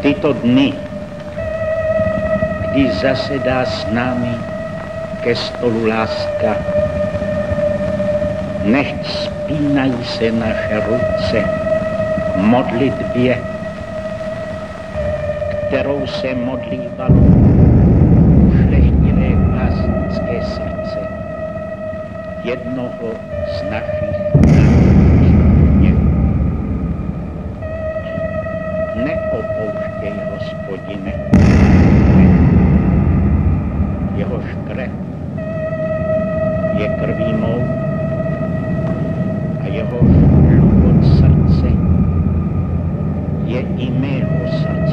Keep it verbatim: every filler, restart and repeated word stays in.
tyto dny, kdy zasedá s námi ke stolu láska, nechť spínají se naše ruce k modlitbě, kterou se modlívalo ušlechtilé básnické srdce jednoho z našich národních měl. Neopouštěj, Hospodine, jehož krev je krví mou a jehož důvod srdce je i mého srdce.